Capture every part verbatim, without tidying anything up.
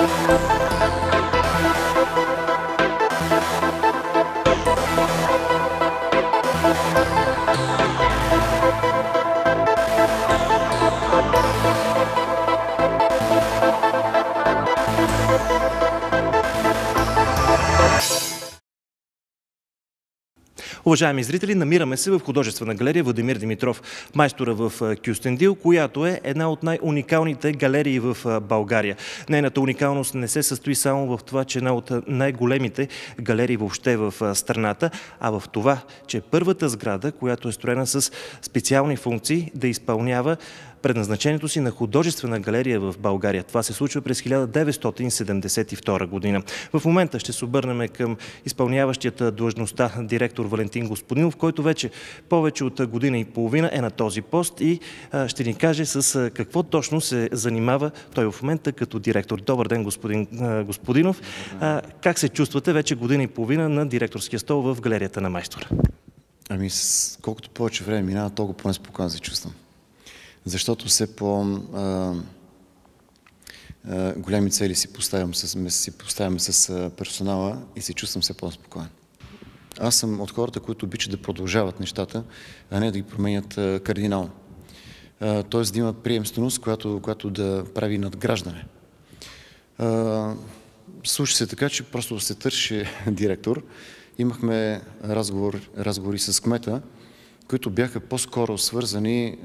Уважаеми зрители, намираме се в художествена галерия Владимир Димитров, майстора в Кюстендил, която е една от най-уникалните галерии в България. Нейната уникалност не се състои само в това, че е една от най-големите галерии въобще в страната, а в това, че първата сграда, която е строена с специални функции, да изпълнява предназначението си на художествена галерия в България. Това се случва през хиляда деветстотин седемдесет и втора година. В момента ще се обърнем към изпълняващията длъжността директор Валентин Господинов, който вече повече от година и половина е на този пост и ще ни каже с какво точно се занимава той в момента като директор. Добър ден, господин Господинов. Как се чувствате вече година и половина на директорския стол в галерията на майстора? Ами, с колкото повече време минава, толкова по-неспокойно се чувствам. Защото все по-големи цели си поставям, с, си поставяме с персонала и се чувствам все по-спокоен. Аз съм от хората, които обичат да продължават нещата, а не да ги променят кардинално. Тоест да има приемственост, която, която да прави надграждане. Случи се така, че просто се търси директор. Имахме разговор, разговори с кмета, които бяха по-скоро свързани е,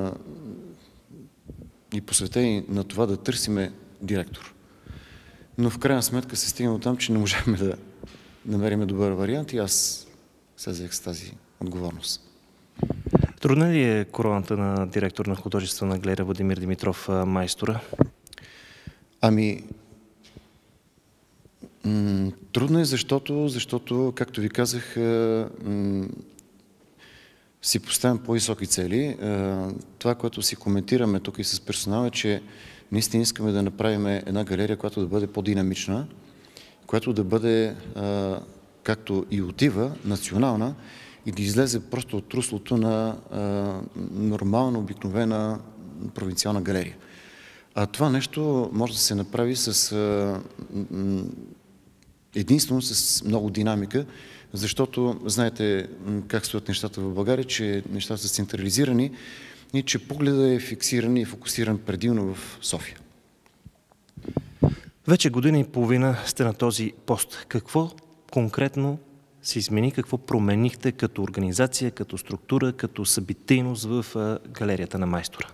и посветени на това да търсиме директор. Но в крайна сметка се стигна до там, че не можахме да намерим добър вариант и аз се взех с тази отговорност. Трудна ли е короната на директор на художествена галерия Владимир Димитров майстора? Ами, трудно е, защото, защото, както ви казах, си поставям по-високи цели. Това, което си коментираме тук и с персонала, е, че наистина искаме да направим една галерия, която да бъде по-динамична, която да бъде, както и отива, национална и да излезе просто от руслото на нормална, обикновена провинциална галерия. А това нещо може да се направи с единствено с много динамика, защото знаете как стоят нещата в България, че нещата са централизирани и че погледът е фиксиран и фокусиран предимно в София. Вече година и половина сте на този пост. Какво конкретно се измени, какво променихте като организация, като структура, като събитийност в галерията на майстора?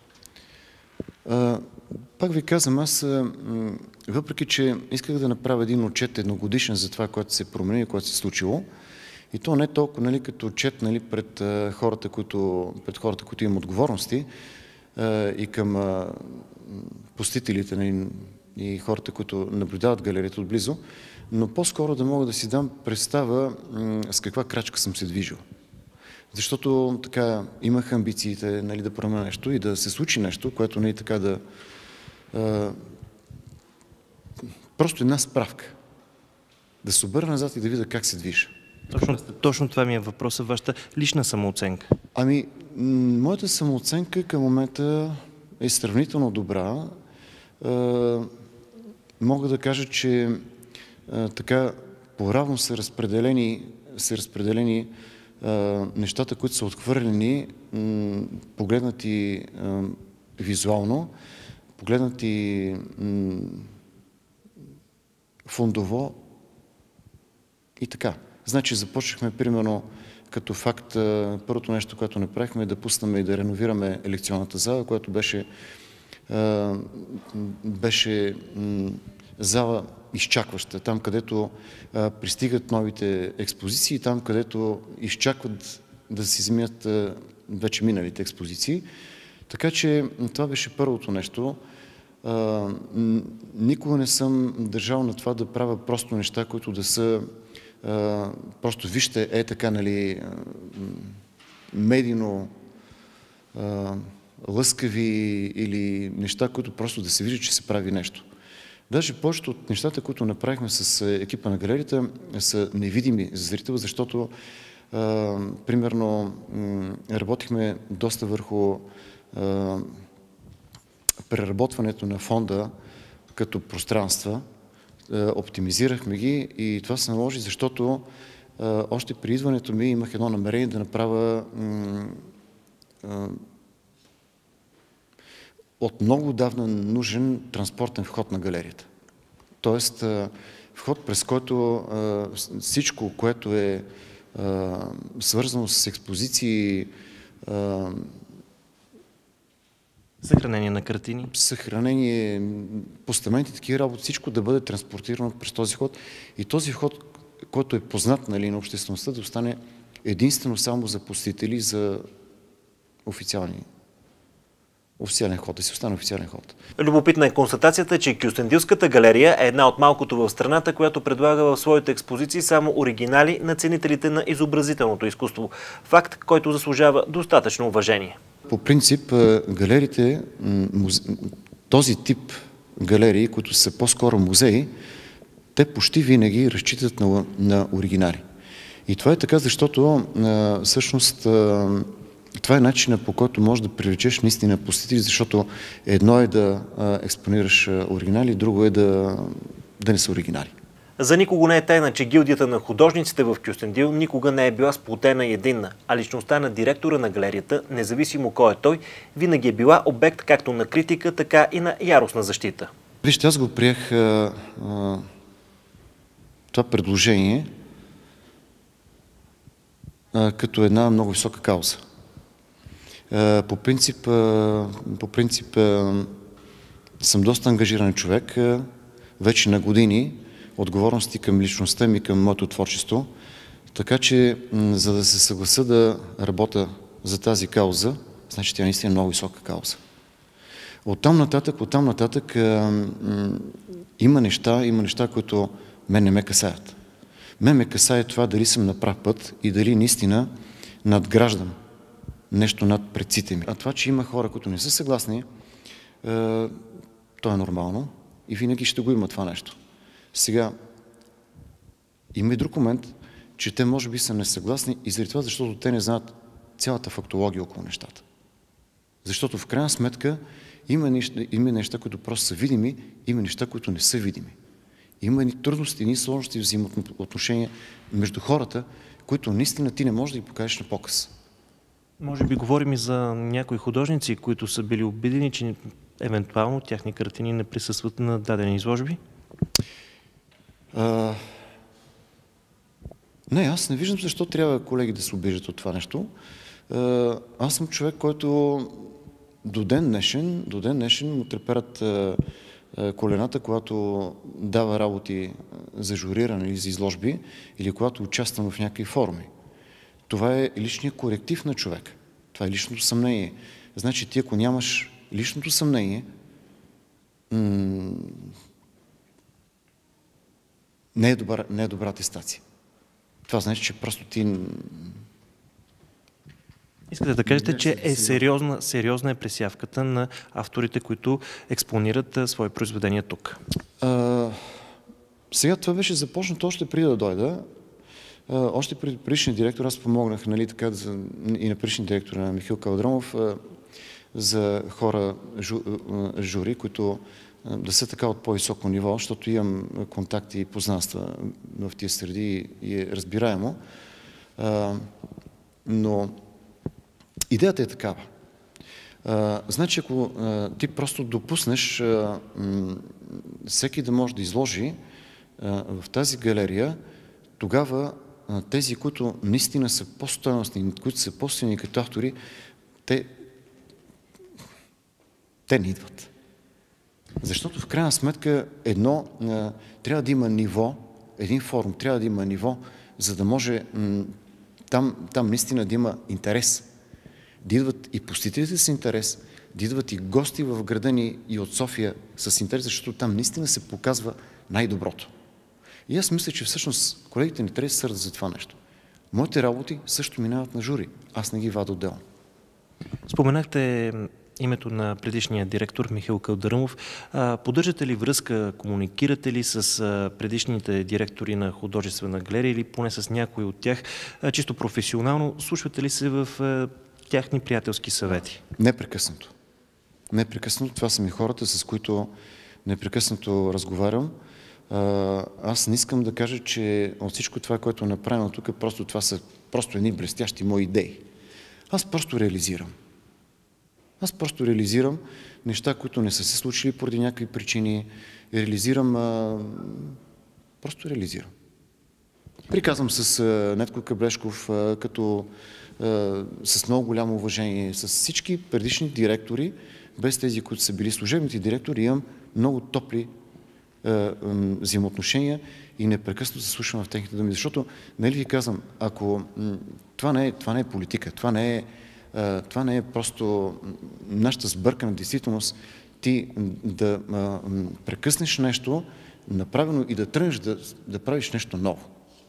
А, пак ви казвам, аз въпреки, че исках да направя един отчет едногодишен за това, което се промени и което се случило, и то не толкова, нали, като отчет, нали, пред, а, хората, които, пред хората, които имат отговорности а, и към а, посетителите, нали, и хората, които наблюдават галерията отблизо, но по-скоро да мога да си дам представа с каква крачка съм се движил. Защото така имах амбициите, нали, да променя нещо и да се случи нещо, което не е така да... А, просто една справка. Да се обърна назад и да видя как се движа. Точно, точно това ми е въпросът, вашата лична самооценка. Ами, моята самооценка към момента е сравнително добра. А, мога да кажа, че а, така по-равно са разпределени, са разпределени а, нещата, които са отхвърлени, м, погледнати а, визуално, погледнати м, фондово и така. Значи започнахме, примерно, като факт, първото нещо, което направихме е да пуснем и да реновираме лекционната зала, която беше, беше зала изчакваща, там където пристигат новите експозиции, там където изчакват да си вземат вече миналите експозиции. Така че това беше първото нещо. Никога не съм държал на това да правя просто неща, които да са Uh, просто вижте, е така, нали, медийно uh, лъскави или неща, които просто да се вижда, че се прави нещо. Даже повечето от нещата, които направихме с екипа на галерията, са невидими за зрител, защото uh, примерно работихме доста върху uh, преработването на фонда, като пространства, оптимизирахме ги и това се наложи, защото още при идването ми имах едно намерение да направя от много отдавна нужен транспортен вход на галерията. Тоест, вход, през който всичко, което е свързано с експозиции, съхранение на картини, съхранение, постаменти, такива работи, всичко да бъде транспортирано през този вход. И този вход, който е познат, нали, на обществеността, да остане единствено само за посетители, за официални официален ход, да си остане официален ход. Любопитна е констатацията, че Кюстендилската галерия е една от малкото в страната, която предлага в своите експозиции само оригинали на ценителите на изобразителното изкуство. Факт, който заслужава достатъчно уважение. По принцип, галериите, този тип галерии, които са по-скоро музеи, те почти винаги разчитат на, на оригинали. И това е така, защото всъщност това е начинът, по който можеш да привлечеш наистина посетители, защото едно е да експонираш оригинали, друго е да, да не са оригинали. За никого не е тайна, че гилдията на художниците в Кюстендил никога не е била сплотена и единна, а личността на директора на галерията, независимо кой е той, винаги е била обект както на критика, така и на яростна защита. Вижте, аз го приех а, а, това предложение а, като една много висока кауза. А, по принцип, а, по принцип а, съм доста ангажиран човек, а, вече на години, отговорности към личността ми, към моето творчество. Така че, за да се съглася да работя за тази кауза, значи тя наистина е много висока кауза. Оттам нататък, оттам нататък а, м, има неща, има неща, които мен не ме касаят. Мен ме касае това дали съм на прав път и дали наистина надграждам нещо над предците ми. А това, че има хора, които не са съгласни, а, то е нормално и винаги ще го има това нещо. Сега, има и друг момент, че те може би са несъгласни и заради това, защото те не знаят цялата фактология около нещата. Защото в крайна сметка има неща, има неща, които просто са видими, има неща, които не са видими. Има и трудности, и сложности в взаимоотношения между хората, които наистина ти не можеш да ги покажеш на показ. Може би говорим и за някои художници, които са били обидени, че евентуално тяхни картини не присъстват на дадени изложби? А... Не, аз не виждам защо трябва колеги да се обиждат от това нещо. А, аз съм човек, който до ден днешен, до ден днешен му треперят а, а, колената, когато дава работи за журиране или за изложби, или когато участвам в някакви форуми. Това е личният коректив на човек. Това е личното съмнение. Значи ти, ако нямаш личното съмнение, не е добра, не е добра атестация. Това значи, че просто ти... Искате да кажете, че е сериозна, сериозна е пресявката на авторите, които експонират а, свои произведения тук. А, сега това беше започнато още преди да дойда. А, още преди предишния директор, аз помогнах, нали, така, за, и на предишния директор на Михаил Калдрамов, а, за хора жу, а, жури, които а, да са така от по-високо ниво, защото имам контакти и познанства в тия среди и е разбираемо. А, но идеята е такава. А, значи, ако а, ти просто допуснеш а, м, всеки да може да изложи а, в тази галерия, тогава а, тези, които наистина са по-стойностни, които са по-силни като автори, те, те не идват. Защото в крайна сметка едно а, трябва да има ниво, един форум трябва да има ниво, за да може м, там, там наистина да има интерес. Да идват и посетителите с интерес, да идват и гости в града ни и от София с интерес, защото там наистина се показва най-доброто. И аз мисля, че всъщност колегите не трябва да се сърдят за това нещо. Моите работи също минават на жури. Аз не ги вадя отделно. Споменахте името на предишния директор Михаил Калдрамов. Поддържате ли връзка, комуникирате ли с предишните директори на художествена галерия или поне с някои от тях, чисто професионално? Слушвате ли се в тяхни приятелски съвети? Непрекъснато. Непрекъснато. Това са ми хората, с които непрекъснато разговарям. Аз не искам да кажа, че от всичко това, което е направено тук, просто това са просто едни блестящи мои идеи. Аз просто реализирам. Аз просто реализирам неща, които не са се случили поради някакви причини. Реализирам... А... Просто реализирам. Приказвам с а, Недко Каблешков, а, като а, с много голямо уважение, с всички предишни директори, без тези, които са били служебните директори, имам много топли а, а, взаимоотношения и непрекъснато се слушам в техните думи. Защото, нали ви казвам, ако м, това, не е, това не е политика, това не е, а, това не е просто нашата сбъркана действителност, ти да а, прекъснеш нещо направено и да тръгнеш да, да правиш нещо ново.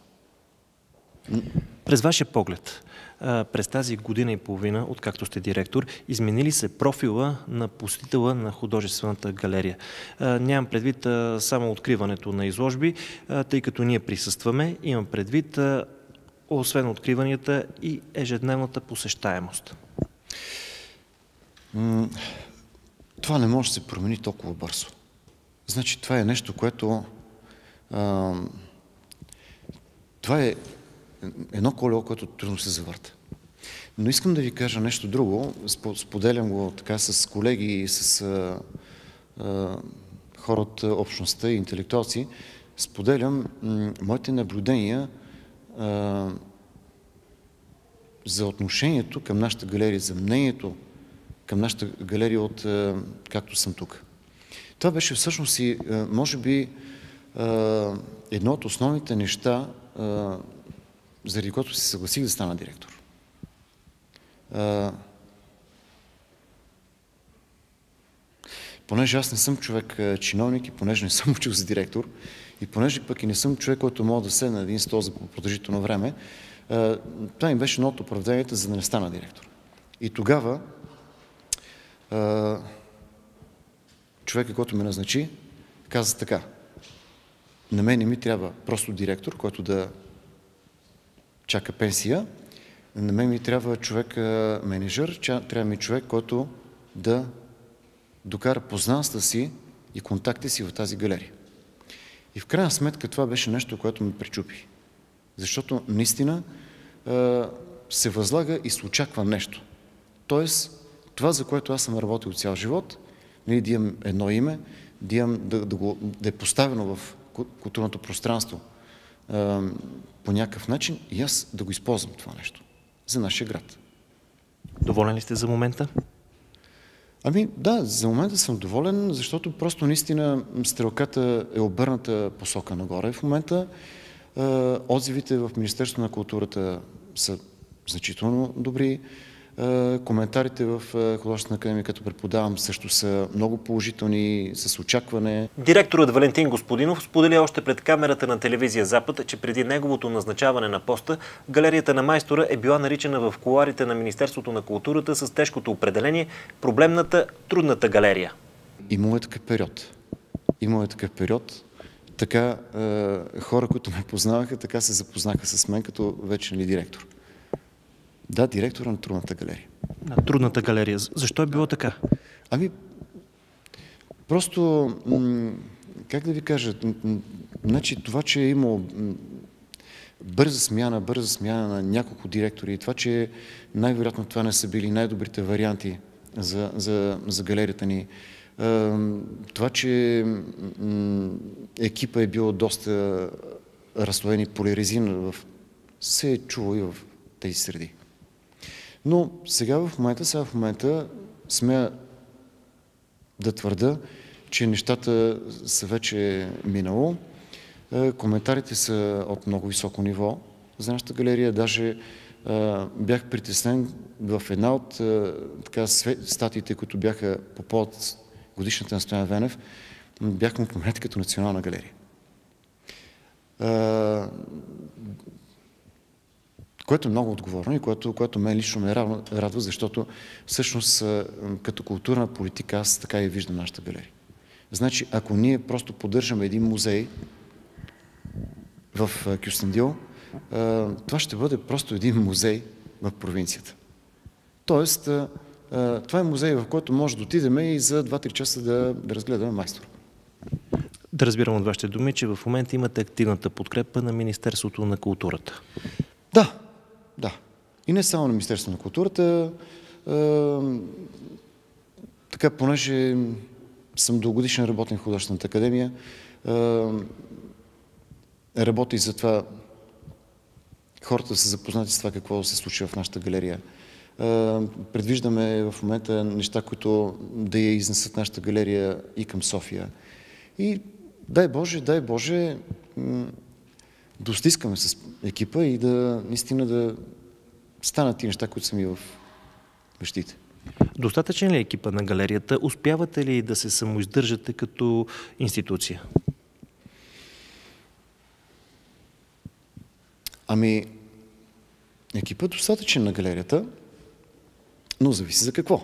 През вашия поглед, през тази година и половина, откакто сте директор, измени ли се профила на посетителя на художествената галерия? Нямам предвид само откриването на изложби, тъй като ние присъстваме, имам предвид освен откриванията и ежедневната посещаемост. Това не може да се промени толкова бързо. Значи това е нещо, което... А, това е едно колело, което трудно се завърта. Но искам да ви кажа нещо друго. Споделям го така с колеги и с а, а, хора от общността и интелектуалци. Споделям м, моите наблюдения а, за отношението към нашата галерия, за мнението към нашата галерия от а, както съм тук. Това беше всъщност и, може би, едно от основните неща, заради което се съгласих да стана директор. Понеже аз не съм човек чиновник и понеже не съм учил за директор и понеже пък и не съм човек, който мога да седне на един стол за продължително време, това им беше едно от оправданията, за да не стана директор. И тогава човекът, който ме назначи, каза така: на мен не ми трябва просто директор, който да чака пенсия, на мен ми трябва човек менеджер, трябва ми човек, който да докара познанства си и контакти си в тази галерия. И в крайна сметка това беше нещо, което ме пречупи. Защото наистина се възлага и се очаква нещо. Тоест, това, за което аз съм работил цял живот, нали, да имам едно име, да, имам, да, да, го, да е поставено в културното пространство а, по някакъв начин и аз да го използвам това нещо за нашия град. Доволен ли сте за момента? Ами да, за момента съм доволен, защото просто наистина стрелката е обърната посока нагоре. В момента а, отзивите в Министерството на културата са значително добри. Коментарите в Художествена академия, като преподавам, също са много положителни, с очакване. Директорът Валентин Господинов сподели още пред камерата на телевизия Запад, че преди неговото назначаване на поста, галерията на Майстора е била наричана в кулоарите на Министерството на културата с тежкото определение проблемната, трудната галерия. Имало е такъв период. Имало е такъв период. Така хора, които ме познаваха, така се запознаха с мен като вечен ли директор. Да, директора на трудната галерия. На трудната галерия. Защо е било така? Ами, просто, как да ви кажа, значи това, че е имало бърза смяна, бърза смяна на няколко директори и това, че най-вероятно това не са били най-добрите варианти за, за, за галерията ни, това, че екипа е бил доста разслоен и поляризиран, се е чуло и в тези среди. Но сега в момента, сега в момента смея да твърда, че нещата са вече минало. Коментарите са от много високо ниво за нашата галерия. Даже а, бях притеснен в една от а, така, статиите, които бяха по повод годишната на Стоян Венев, бяха му поменати като национална галерия. А, което е много отговорно и което, което мен лично ме радва, защото всъщност като културна политика аз така и виждам нашата галерия. Значи, ако ние просто поддържаме един музей в Кюстендил, това ще бъде просто един музей в провинцията. Тоест, това е музей, в който може да отидем и за два-три часа да, да разгледаме Майстора. Да разбирам от вашите думи, че в момента имате активната подкрепа на Министерството на културата. Да, да. И не само на Министерството на културата. А, така, понеже съм дългогодишен работник в Художествената академия, а, работи за това хората да са запознати с това какво се случва в нашата галерия. Предвиждаме в момента неща, които да я изнесат нашата галерия и към София. И дай Боже, дай Боже, да стискаме с екипа и да наистина да станат ти неща, които са ми в вещите. Достатъчен ли е екипа на галерията? Успявате ли да се самоиздържате като институция? Ами, екипът е достатъчен на галерията, но зависи за какво.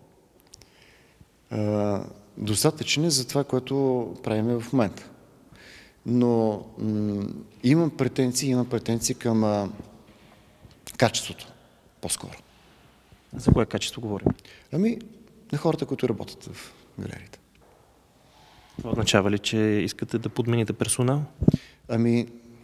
А, достатъчен е за това, което правим в момента. Но имам претенции, имам претенции към а, качеството, по-скоро. За кое качество говорим? Ами, на хората, които работят в галерията. Това означава ли, че искате да подмените персонал? Ами,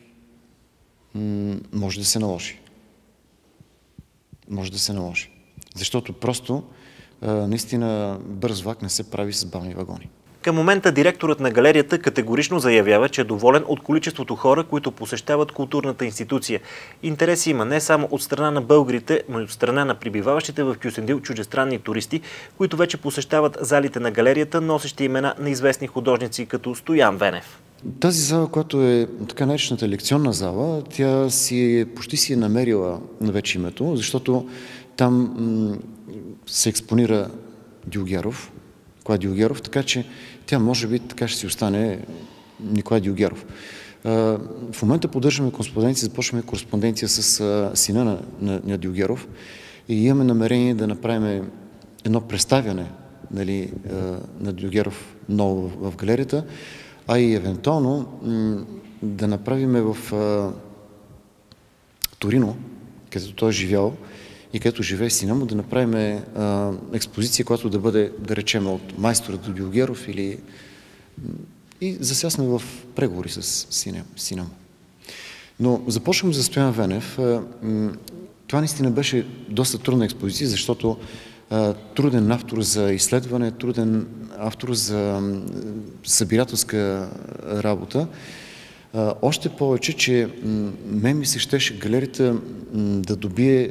може да се наложи. Може да се наложи. Защото просто а, наистина бърз влак не се прави с бавни вагони. Към момента директорът на галерията категорично заявява, че е доволен от количеството хора, които посещават културната институция. Интерес има не само от страна на българите, но и от страна на прибиваващите в Кюстендил чуждестранни туристи, които вече посещават залите на галерията, носещи имена на известни художници като Стоян Венев. Тази зала, която е така наречената лекционна зала, тя си е, почти си е намерила на вече името, защото там се експонира Дюлгеров, Николай Дюлгеров, така че тя може би така ще си остане Николай Дюлгеров. В момента поддържаме кореспонденция, започваме кореспонденция с сина на, на, на Дюлгеров и имаме намерение да направим едно представяне, нали, на Дюлгеров ново в, в галерията, а и евентуално да направим в а, Торино, където той е живял и където живее сина му, да направим а, експозиция, която да бъде, да речем, от майстора до Дюлгеров или... И за сега сме в преговори с сина, сина му. Но започвам за Стоян Венев. А, това наистина беше доста трудна експозиция, защото а, труден автор за изследване, труден автор за събирателска работа. А, още повече, че мен ми се щеше галерията да добие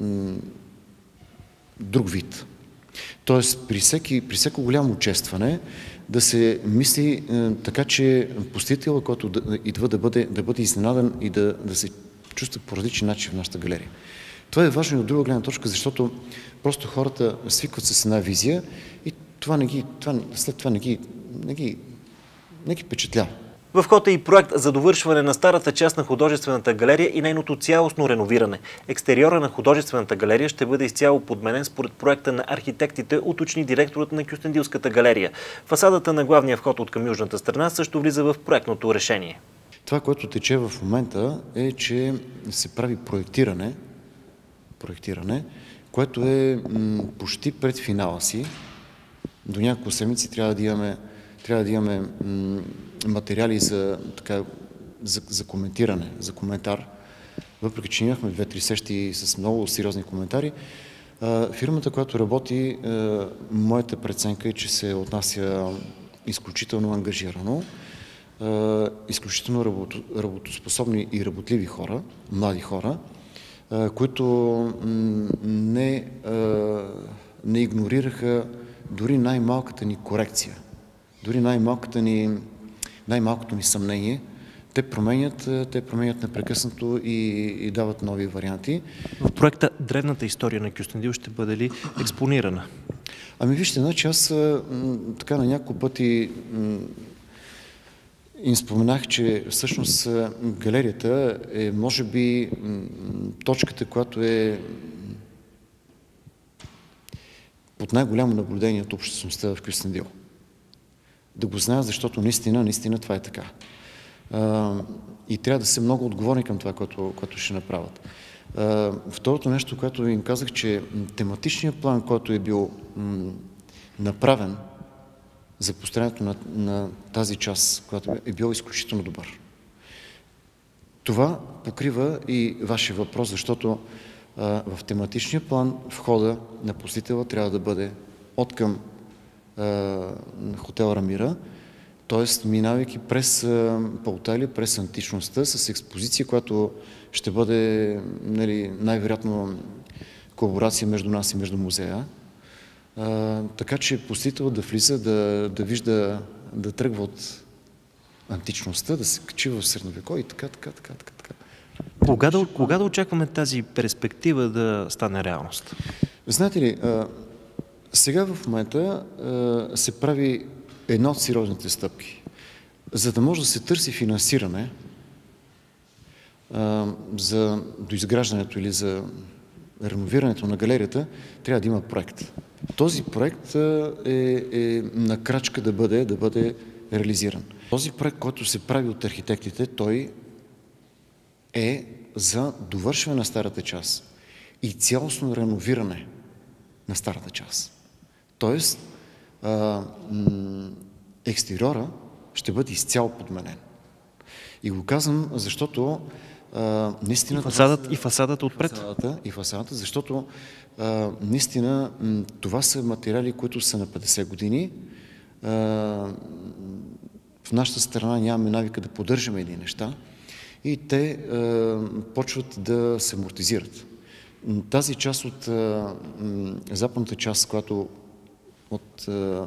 друг вид. Тоест, при, всеки, при всеко голямо честване да се мисли е, така, че посетителът, който да, идва да бъде, да бъде изненадан и да, да се чувства по различен начин в нашата галерия. Това е важно и от друга гледна точка, защото просто хората свикват с една визия и това не ги, това, след това не ги, не ги, не ги впечатлява. В ход е и проект за довършване на старата част на художествената галерия и нейното цялостно реновиране. Екстериора на художествената галерия ще бъде изцяло подменен според проекта на архитектите, уточни директорът на Кюстендилската галерия. Фасадата на главния вход от към южната страна също влиза в проектното решение. Това, което тече в момента е, че се прави проектиране, проектиране, което е м, почти пред финала си. До няколко седмици трябва да имаме, трябва да имаме м, материали за, така, за, за коментиране, за коментар. Въпреки че имахме две-три срещи с много сериозни коментари, а, фирмата, която работи, а, моята преценка е, че се отнася изключително ангажирано, а, изключително работо, работоспособни и работливи хора, млади хора, а, които не, а, не игнорираха дори най-малката ни корекция, дори най-малката ни най-малкото ни съмнение, те променят, те променят непрекъснато и, и дават нови варианти. В проекта древната история на Кюстендил ще бъде ли експонирана? Ами вижте, значи аз така на няколко пъти им споменах, че всъщност галерията е може би точката, която е под най-голямо наблюдение от обществеността в Кюстендил. Да го знаят, защото наистина, наистина това е така. А, и трябва да се много отговорни към това, което, което ще направят. А, второто нещо, което им казах, че тематичният план, който е бил м, направен за построението на, на тази част, която е бил изключително добър. Това покрива и вашия въпрос, защото а, в тематичния план входа на посетителя трябва да бъде от към а, хотел Рамира, т.е. минавайки през Палталия, през античността, с експозиция, която ще бъде, нали, най-вероятно колаборация между нас и между музея. А, така че посетител да влиза, да, да вижда, да тръгва от античността, да се качи в средновековие и така, така, така, така. така. Кога да, кога да очакваме тази перспектива да стане реалност? Знаете ли, а, сега в момента а, се прави една от сериозните стъпки. За да може да се търси финансиране а, за доизграждането или за реновирането на галерията, трябва да има проект. Този проект а, е, е на крачка да бъде, да бъде реализиран. Този проект, който се прави от архитектите, той е за довършване на старата част и цялостно реновиране на старата част. Тоест, а, екстериора ще бъде изцяло подменен. И го казвам, защото а, наистина... И фасадът, и фасадът отпред? Фасадата, и фасадата, защото а, наистина това са материали, които са на петдесет години. А, в нашата страна нямаме навика да поддържаме едни неща и те а, почват да се амортизират. Тази част от а, западната част, която от а,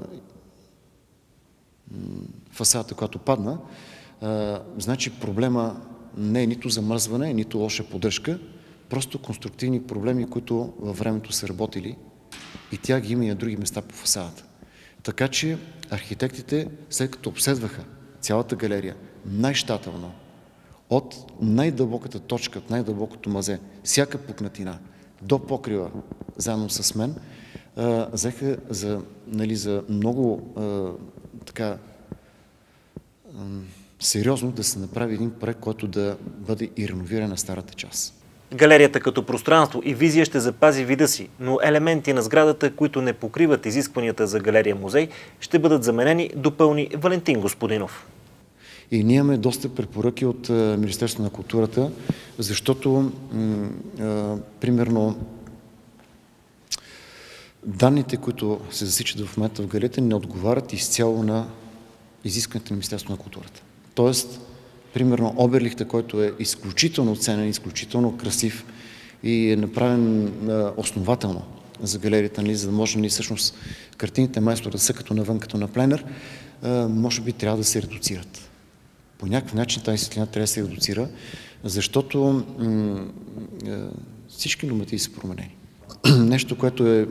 фасадата, която падна, а, значи проблема не е нито замръзване, нито лоша поддръжка, просто конструктивни проблеми, които във времето са работили и тя ги има и на други места по фасадата. Така че архитектите, след като обследваха цялата галерия най-щателно, от най-дълбоката точка, от най-дълбокото мазе, всяка пукнатина до покрива, заедно с мен, а, взеха за, нали, за много а, така а, сериозно да се направи един проект, който да бъде и реновиран на старата част. Галерията като пространство и визия ще запази вида си, но елементи на сградата, които не покриват изискванията за галерия-музей, ще бъдат заменени, допълни Валентин Господинов. И ние имаме доста препоръки от Министерството на културата, защото, примерно, данните, които се засичат в момента в галерията, не отговарят изцяло на изискването на Министерството на културата. Тоест, примерно, Оберлихта, който е изключително оценен, изключително красив и е направен основателно за галерията, нали, за да може нали, всъщност картините майстора да са като навън, като на пленер, може би трябва да се редуцират. По някакъв начин тази светлина трябва да се редуцира, защото всички нормативи са променени. Нещо, което е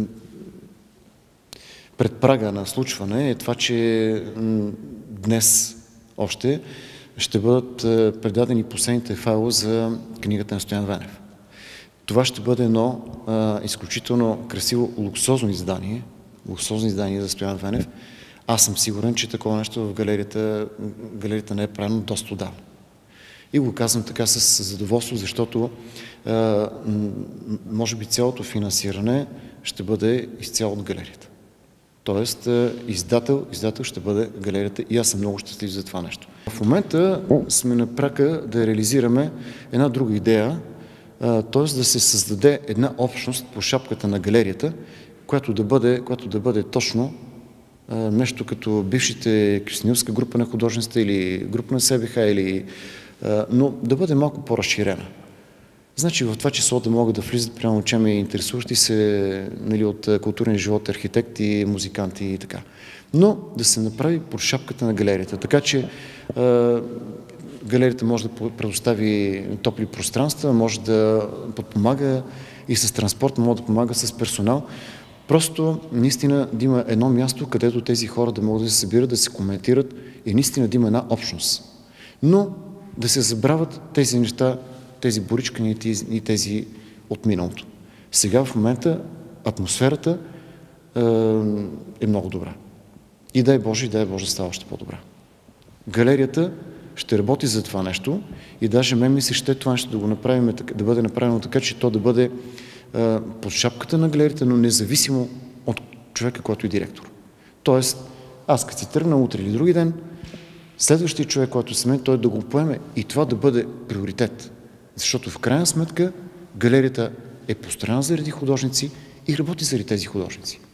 пред прага на случване, е това, че днес още ще бъдат предадени последните файлове за книгата на Стоян Венев. Това ще бъде едно а, изключително красиво, луксозно издание, луксозно издание за Стоян Венев. Аз съм сигурен, че такова нещо в галерията, галерията не е правено доста отдавна. И го казвам така с задоволство, защото а, може би цялото финансиране ще бъде изцяло от галерията. Тоест, издател, издател ще бъде галерията и аз съм много щастлив за това нещо. В момента сме на прака да реализираме една друга идея, т.е. да се създаде една общност по шапката на галерията, която да бъде, която да бъде точно нещо като бившите Кюстендилска група на художниците или група на СБХ, или, но да бъде малко по-разширена. Значи в това число да могат да влизат прямо учени интересуващи се нали, от културния живот, архитекти, музиканти и така. Но да се направи под шапката на галерията. Така че е, галерията може да предостави топли пространства, може да подпомага и с транспорт, може да помага с персонал. Просто наистина да има едно място, където тези хора да могат да се събират, да се коментират и наистина да има една общност. Но да се забравят тези неща, тези боричкани и тези от миналото. Сега в момента атмосферата е, е много добра. И дай Боже, и дай Боже да става още по-добра. Галерията ще работи за това нещо и даже мен ми се ще това нещо да го направим, да бъде направено така, че то да бъде е, под шапката на галерията, но независимо от човека, който е директор. Тоест, аз като си тръгна утре или други ден, следващия човек, който с мен, той да го поеме и това да бъде приоритет. Защото в крайна сметка галерията е построена заради художници и работи заради тези художници.